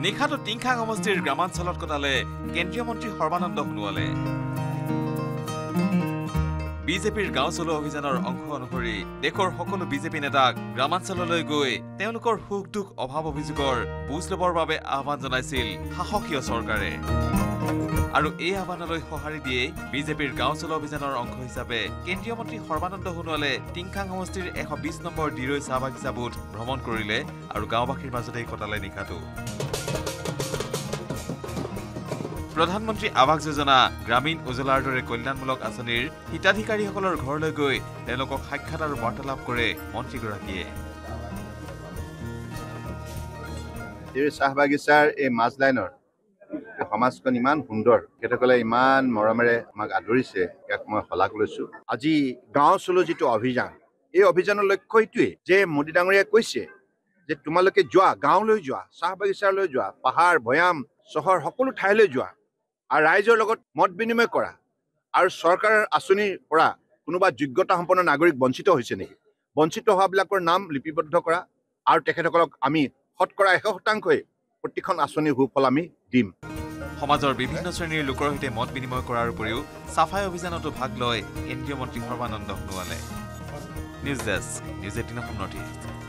নিশাটো টিংখাং সমষ্টিৰ গ্ৰামাঞ্চলত কটালে কেন্দ্ৰীয় মন্ত্ৰী সৰ্বানন্দ সোণোৱালে। বিজেপিৰ গাঁও চলো অভিযানৰ অংশ অনুসৰি দেশৰ সকলো বিজেপি নেতাক গ্ৰামাঞ্চললৈ গৈ তেওঁলোকৰ সুখ দুখ অভাৱ অভিযোগৰ বুজ ল'বৰ বাবে আহ্বান জনাইছিল শাসকীয় চৰকাৰে। আৰু এই আহ্বানলৈ সঁহাৰি দিয়ে বিজেপিৰ গাঁও চলো অভিযানৰ অংশ হিচাপে কেন্দ্ৰীয় মন্ত্ৰী সৰ্বানন্দ সোণোৱালে টিংখাং সমষ্টিৰ 120 নম্বৰ ডিৰৈ চাহ বাগিচা বুথ ভ্ৰমণ কৰিলে আৰু গাঁওবাসীৰ মাজতেই কটালে নিশাটো। প্ৰধানমন্ত্ৰী আৱাস যোজনা, গ্ৰামীণ উজলাৰ দৰে কল্যাণমূলক আঁচনিৰ হিতাধিকাৰীসকলৰ ঘৰলৈ গৈ তেওঁলোকক সাক্ষাৎ আৰু বাৰ্তালাপ কৰে মন্ত্ৰীগৰাকীয়ে। এই চাহ বাগিচাৰ এই মাজ লাইনৰ সমাজখন ইমান সুন্দৰ, তেখেতসকলে ইমান মৰমেৰে আমাক আদৰিছে, ইয়াক মই শলাগ লৈছো। আজি গাঁও চলো যিটো অভিযান, এই অভিযানৰ লক্ষ্য এইটোৱে যে মোদী ডাঙৰীয়াই কৈছে যে তোমালোকে যোৱা, গাঁৱলৈ যোৱা, চাহ বাগিচালৈ যোৱা, পাহাৰ ভৈয়াম চহৰ সকলো ঠাইলৈ যোৱা আৰু ৰাইজৰ লগত মত বিনিময় কৰা আৰু চৰকাৰৰ আঁচনিৰ পৰা কোনোবা যোগ্যতা সম্পন্ন নাগৰিক বঞ্চিত হৈছে নেকি, বঞ্চিত হোৱাবিলাকৰ নাম লিপিবদ্ধ কৰা আৰু তেখেতসকলক আমি শতকৰা 100% প্ৰতিখন আঁচনিৰ সুফল আমি দিম। সমাজৰ বিভিন্ন শ্ৰেণীৰ লোকৰ সৈতে মত বিনিময় কৰাৰ উপৰিও চাফাই অভিযানতো ভাগ লয় কেন্দ্ৰীয় মন্ত্ৰী সৰ্বানন্দ সোণোৱালে। News desk, news 18 north east.